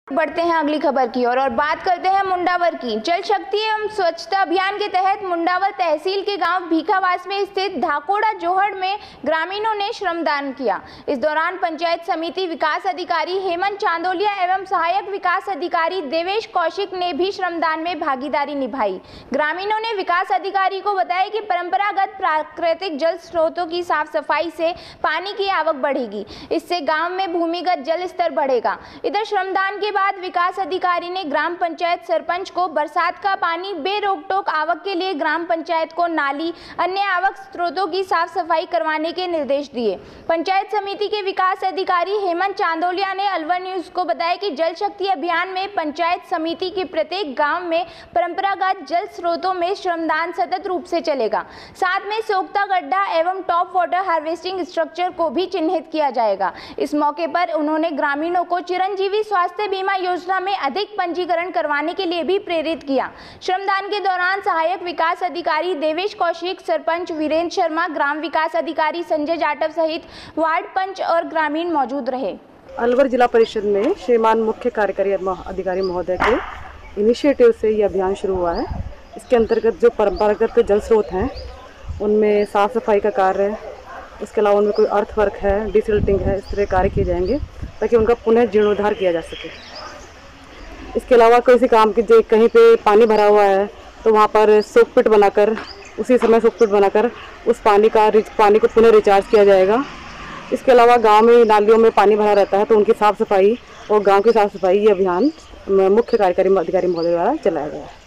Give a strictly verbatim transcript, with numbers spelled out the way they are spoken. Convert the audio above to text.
बढ़ते हैं अगली खबर की ओर और, और बात करते हैं मुंडावर की। जल शक्ति एवं स्वच्छता अभियान के तहत मुंडावर तहसील के गांव भीखावास में स्थित धाकोड़ा जोहड़ में ग्रामीणों ने श्रमदान किया। इस दौरान पंचायत समिति विकास अधिकारी हेमंत चांदोलिया एवं सहायक विकास अधिकारी देवेश कौशिक ने भी श्रमदान में भागीदारी निभाई। ग्रामीणों ने विकास अधिकारी को बताया कि परंपरागत प्राकृतिक जल स्रोतों की साफ सफाई से पानी की आवक बढ़ेगी, इससे गाँव में भूमिगत जल स्तर बढ़ेगा। इधर श्रमदान के बाद विकास अधिकारी ने ग्राम पंचायत सरपंच को बरसात का पानी बेरोक-टोक आवक के लिए ग्राम पंचायत को नाली अन्य आवक स्रोतों की साफ सफाई करवाने के निर्देश दिए। पंचायत समिति के विकास अधिकारी हेमंत चांदोलिया ने अलवर न्यूज को बताया कि जल शक्ति अभियान में पंचायत समिति के प्रत्येक गांव में परंपरागत जल स्रोतों में श्रमदान सतत रूप से चलेगा। साथ में सोख्ता गड्ढा एवं टॉप वाटर हार्वेस्टिंग स्ट्रक्चर को भी चिन्हित किया जाएगा। इस मौके पर उन्होंने ग्रामीणों को चिरंजीवी स्वास्थ्य बीमा योजना में अधिक पंजीकरण करवाने के लिए भी प्रेरित किया। श्रमदान के दौरान सहायक विकास अधिकारी देवेश कौशिक, सरपंच वीरेंद्र शर्मा, ग्राम विकास अधिकारी संजय जाटव सहित वार्ड पंच और ग्रामीण मौजूद रहे। अलवर जिला परिषद में श्रीमान मुख्य कार्यकारी अधिकारी महोदय के इनिशिएटिव से ये अभियान शुरू हुआ है। इसके अंतर्गत जो परंपरागत जल स्रोत हैं उनमें साफ सफाई का कार्य है, उसके अलावा उनमें कोई अर्थवर्क है, डिसिल्टिंग है, इस तरह कार्य किए जाएंगे ताकि उनका पुनः जीर्णोद्धार किया जा सके। इसके अलावा किसी काम की जो कहीं पे पानी भरा हुआ है तो वहाँ पर सोक पिट बनाकर उसी समय सोक पिट बनाकर उस पानी का पानी को पुनः रिचार्ज किया जाएगा। इसके अलावा गांव में नालियों में पानी भरा रहता है तो उनकी साफ़ सफाई और गांव की साफ़ सफाई ये अभियान मुख्य कार्यकारी अधिकारी महोदय द्वारा चलाया गया है।